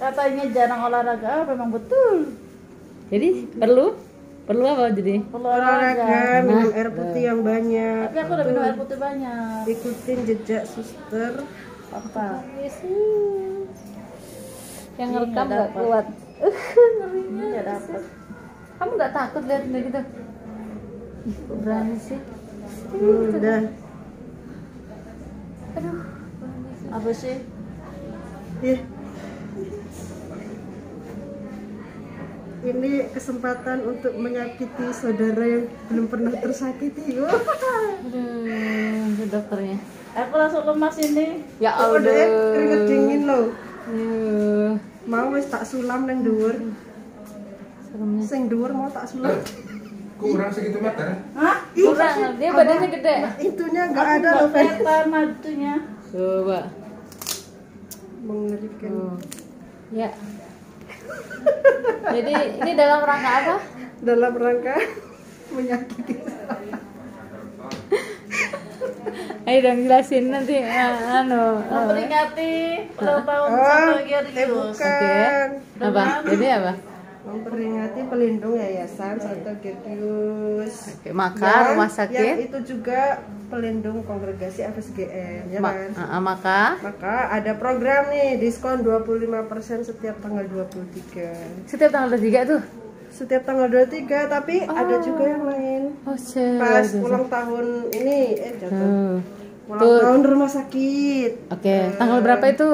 Katanya jarang olahraga, memang betul. Jadi perlu apa jadi? Perlu Olahraga, minum Nah, air putih yang banyak. Tapi aku udah minum air putih banyak. Ikutin jejak suster. Apa? Yang Ih, rekam nggak nggak dapat. kuat. Ini nggak dapet. Kamu nggak takut lihat kayak gitu? Ih, kok berani sih? Udah. Aduh. Apa sih? Ih. Ini kesempatan untuk menyakiti saudara yang belum pernah tersakiti. Aduh, dokternya. Aku langsung lemas ini. Ya Oh, Allah. deh, keringet dingin loh. Aduh. Mau wis tak sulam nang dhuwur. Seremnya. Sing dhuwur mau tak sulam. Kurang segitu meter. Hah? Kurang, dia badannya gede. Itunya enggak Aku ada nggak loh, Fen. kelihatan majunya. Coba. Mengerikan. Oh. Ya. Jadi ini dalam rangka apa? Dalam rangka menyakiti. Ayo dong jelasin nanti Memperingati ulang tahun Oh, Santo Georgius. bukan. apa? Jadi apa? Memperingati pelindung Yayasan Santo Georgius. Oke, maka rumah sakit. Yang itu juga pelindung kongregasi FSGM, ya kan? Maka Maka ada program nih, diskon 25% setiap tanggal 23. setiap tanggal 3 tuh. Setiap tanggal 23, tapi ada juga yang lain. Oh, Pas ulang tahun ini, jatuh. Ulang Tuh. tahun rumah sakit. Oke, tanggal berapa itu?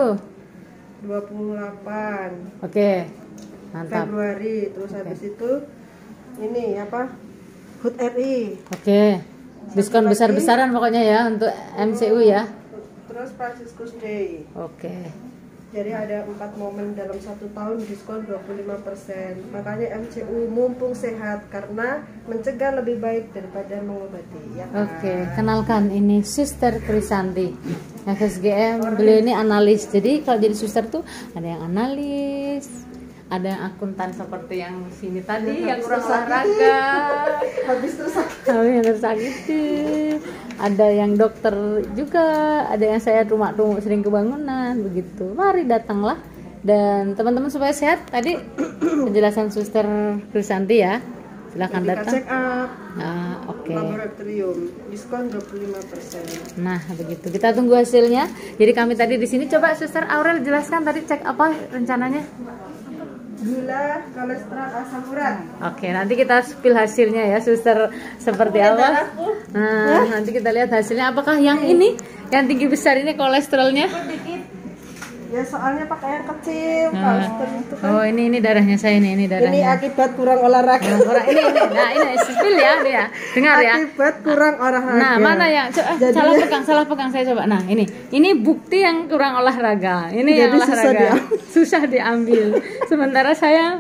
28 Oke. Mantap. Februari. Terus habis itu ini apa? HUT RI. Oke. Diskon besar-besaran pokoknya ya untuk MCU ya. Terus Franciscus Day. Oke. Jadi ada 4 momen dalam 1 tahun diskon 25%. Makanya MCU mumpung sehat karena mencegah lebih baik daripada mengobati, ya kan? Oke, kenalkan ini Suster Krisanti FSGM. Beliau ini analis. Jadi kalau jadi suster tuh ada yang analis, ada yang akuntan seperti yang sini tadi yang kurang olahraga. Habis tersakiti. Kami yang tersakiti. Ada yang dokter juga, ada yang saya rumah sering kebangunan begitu. Mari datanglah dan teman-teman supaya sehat. Tadi penjelasan Suster Krisanti ya. Silakan Medical datang. check up, Nah, oke. laboratorium, diskon 25%. Nah, begitu. Kita tunggu hasilnya. Jadi kami tadi di sini coba Suster Aurel jelaskan tadi cek apa rencananya? Gula, kolesterol, asam urat. Oke, nanti kita spill hasilnya ya, Suster seperti apa. Nah, nanti kita lihat hasilnya apakah yang ini yang tinggi besar ini kolesterolnya. Ya soalnya pakai yang kecil, kolesterol itu kan. Oh, ini darahnya saya nih, ini Ini darahnya. akibat kurang olahraga. Orang ini. Nah, ini spill ya, nih ya. Dengar ya. Akibat kurang olahraga. Nah, mana yang Jadi- salah pegang saya coba. Nah, ini bukti yang kurang olahraga. Ini yang Jadi susah olahraga. Susah diambil. Sementara saya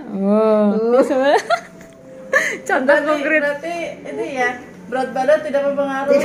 contoh konkret. Berarti ini ya, berat badan tidak mempengaruhi.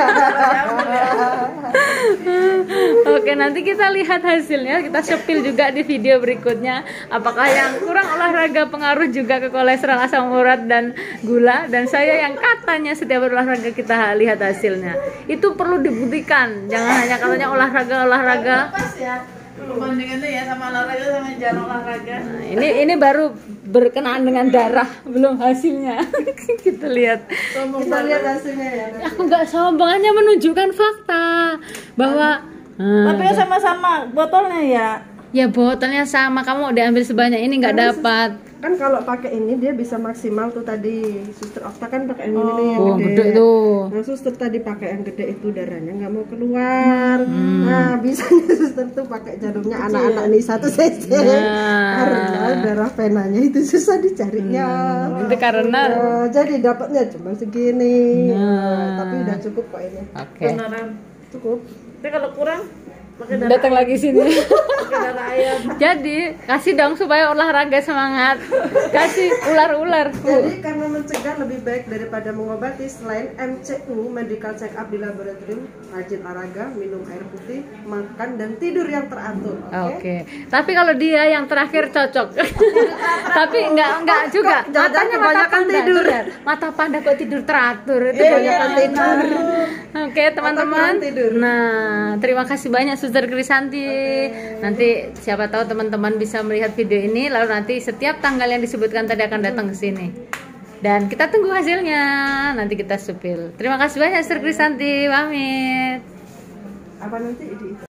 Oke, nanti kita lihat hasilnya. Kita sepil juga di video berikutnya. Apakah yang kurang olahraga pengaruh juga ke kolesterol, asam urat dan gula. Dan saya yang katanya setiap berolahraga kita lihat hasilnya. Itu perlu dibuktikan. Jangan hanya katanya olahraga. Pas ya. Perbandingannya ya sama olahraga sama jarang olahraga. Nah, ini baru berkenaan dengan darah, belum hasilnya. Kita lihat. Kita lihat hasilnya ya. Aku nggak sombong, hanya menunjukkan fakta bahwa Tapi ya sama-sama botolnya ya. ya botolnya sama, kamu udah ambil sebanyak ini nggak dapat. Kan kalau pakai ini dia bisa maksimal tuh tadi. Suster Okta kan pakai yang ini nih, yang Oh, gede tuh. Nah, suster tadi pakai yang gede itu darahnya nggak mau keluar. Nah, bisanya suster tuh pakai jarumnya anak-anak nih 1 cc. Karena darah venanya itu susah dicarinya. Itu karena Nah, jadi dapatnya cuma segini. Nah, tapi udah cukup kok ini. oke. Beneran. Cukup. Tapi kalau kurang pakai darah, Datang lagi sini. pakai darah ayam. Jadi kasih dong supaya olahraga semangat. Kasih ular-ular. Jadi karena mencegah lebih baik daripada mengobati, selain MCU medical check up di laboratorium, rajin olahraga, minum air putih, makan dan tidur yang teratur. Oke. Tapi kalau dia yang terakhir cocok. Tapi enggak juga. Jangan Matanya kebanyakan panda. tidur. Tuh, mata panda kok tidur teratur. Itu Kebanyakan tidur. Oke, teman-teman. kurang tidur. Nah, terima kasih banyak Suster Krisanti. Nanti siapa tahu teman-teman bisa melihat video ini, lalu nanti setiap tanggal yang disebutkan tadi akan datang ke sini. Dan kita tunggu hasilnya, nanti kita supil. Terima kasih banyak Suster Krisanti, pamit. Apa nanti